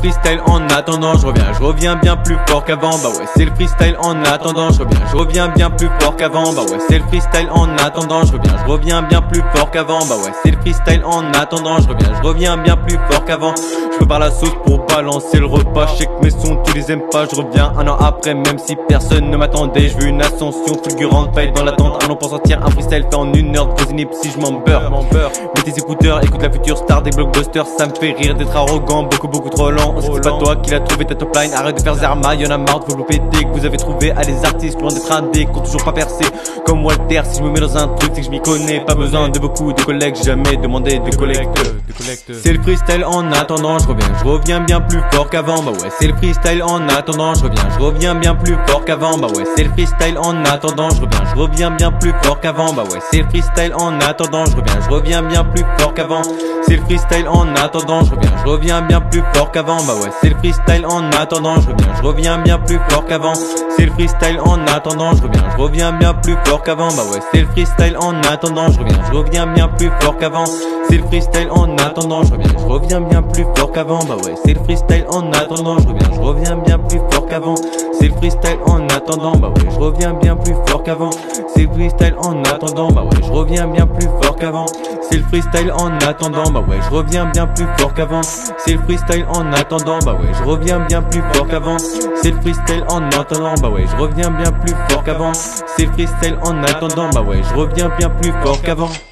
freestyle en attendant, je reviens bien plus fort qu'avant. Bah ouais, c'est le freestyle en attendant, je reviens bien plus fort qu'avant. Bah ouais, c'est le freestyle en attendant, je reviens bien plus fort qu'avant. Bah ouais, c'est le freestyle en attendant, je reviens bien plus fort qu'avant. Je prépare la sauce pour balancer le repas, je sais que mes sons tu les aimes pas, je reviens un an après même si personne ne m'attendait. Je veux une ascension fulgurante, pas être dans l'attente, un an pour sortir un freestyle fait en une heure de pause ineptie, je m'en beurre. Mets tes écouteurs, écoute la future star des blockbusters, ça me fait rire d'être arrogant, beaucoup trop lent. On sait que c'est pas toi qui l'as trouvé ta top line, arrête de faire Zerma, y'en a marre de vous péter que vous avez trouvé à des artistes loin d'être indés, qui ont toujours pas percé comme Walter. Si je me mets dans un truc c'est que je m'y connais, pas besoin de beaucoup de collègues, j'ai jamais demandé de collecte. C'est le freestyle en attendant, je reviens bien plus fort qu'avant. Bah ouais, c'est le freestyle en attendant, je reviens bien plus fort qu'avant. Bah ouais, c'est le freestyle en attendant, je reviens bien plus fort qu'avant. Bah ouais, c'est le freestyle en attendant, je reviens bien plus fort qu'avant. C'est le freestyle en attendant, je reviens bien plus fort qu'avant. Bah ouais, c'est le freestyle en attendant, je reviens bien plus fort qu'avant. C'est le freestyle en attendant, je reviens bien plus fort qu'avant. Bah ouais, c'est le freestyle en attendant, je reviens bien plus fort qu'avant. C'est le freestyle en attendant, je reviens bien plus fort qu'avant. Bah ouais, c'est le freestyle en attendant, je reviens bien plus fort qu'avant. C'est le freestyle en attendant, bah ouais, je reviens bien plus fort qu'avant. C'est le freestyle en attendant, bah ouais, je reviens bien plus fort qu'avant. C'est le freestyle en attendant, bah ouais, je reviens bien plus fort qu'avant. C'est le freestyle en attendant, bah ouais, je reviens bien plus fort qu'avant. C'est le freestyle en attendant, bah ouais, je reviens bien plus fort qu'avant. C'est le freestyle en attendant, bah ouais, je reviens bien plus fort qu'avant.